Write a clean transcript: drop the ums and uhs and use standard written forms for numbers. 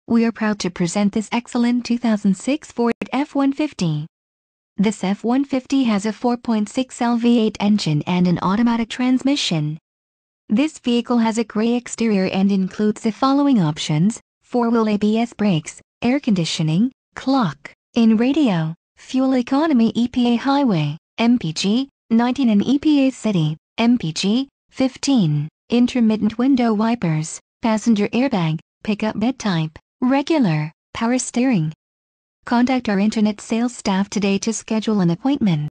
We are proud to present this excellent 2006 Ford F-150. This F-150 has a 4.6L V8 engine and an automatic transmission. This vehicle has a gray exterior and includes the following options: 4-wheel ABS brakes, air conditioning, clock-in radio, fuel economy EPA highway, MPG 19 and EPA city, MPG 15, intermittent window wipers, passenger airbag, pickup bed type, regular, power steering. Contact our internet sales staff today to schedule an appointment.